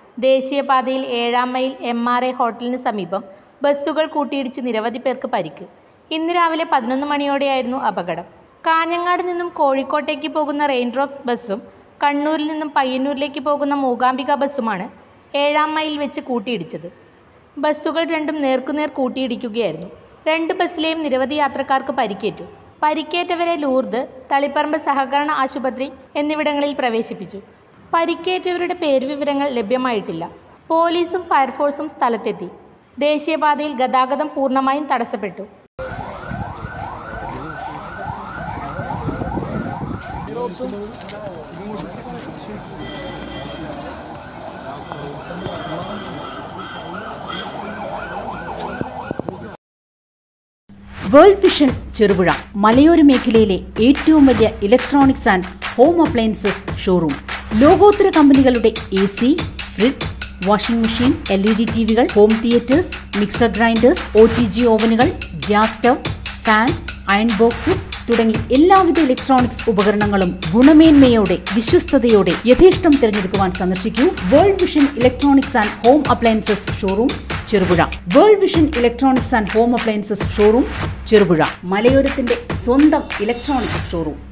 ദേശീയപാതയിൽ 7-ാം mile MRA ഹോട്ടലിന് സമീപം ബസ്സുകൾ കൂട്ടിയിടിച്ച് നിരവധി പേർക്ക് പരിക്ക്. ഇന്ന് രാവിലെ 11 മണിയോടെയായിരുന്നു അപകടം. കാഞ്ഞങ്ങാട് നിന്നും കോഴിക്കോട്ടേക്ക് പോകുന്ന റെയിൻഡ്രോപ്സ് ബസ്സും കണ്ണൂരിൽ നിന്നും പയ്യന്നൂരിലേക്ക് പോകുന്ന മൂകാംബിക ബസ്സുമാണ് 7-ാം മൈലിൽ വെച്ച് കൂട്ടിയിടിച്ചത്. ബസ്സുകൾ രണ്ടും നേർക്കുനേർ കൂട്ടിയിടിക്കുകയായിരുന്നു. 2 ബസ്സിലെയും നിരവധി യാത്രക്കാർക്ക് പരിക്കേറ്റു. പരിക്കേറ്റവരെ ലൂർദ്, തളിപ്പറമ്പ് സഹകരണ ആശുപത്രി എന്നിവിടങ്ങളിൽ പ്രവേശിപ്പിച്ചു. പരിക്കേറ്റവരുടെ പേരുവിവരങ്ങൾ ലഭ്യമായിട്ടില്ല. പോലീസും ഫയർഫോഴ്സും സ്ഥലത്തെത്തി. ദേശീയപാതയിൽ ഗതാഗതം പൂർണ്ണമായും തടസ്സപ്പെട്ടു. വേൾഡ് വിഷൻ ചെറുപുഴ മലയോര മേഖലയിലെ ഏറ്റവും വലിയ electronics and home appliances showroom. ലോകോത്തര കമ്പനികളുടെ AC, fridge, washing machine, LED ടിവികൾ, home theatres, mixer grinders, OTG ഓവനുകൾ, gas stove, fan, iron boxes തുടങ്ങി എല്ലാവിധ ഇലക്ട്രോണിക്സ് ഉപകരണങ്ങളും ഗുണമേന്മയോടെ വിശ്വസ്തയോടെ യഥേഷ്ടം തിരഞ്ഞെടുക്കുവാൻ സന്ദർശിക്കൂ world vision electronics and home appliances showroom Cherupuzha. World vision electronics and home appliances showroom Cherupuzha, മലയോരത്തിന്റെ സ്വന്തം ഇലക്ട്രോണിക്സ് ഷോറൂം.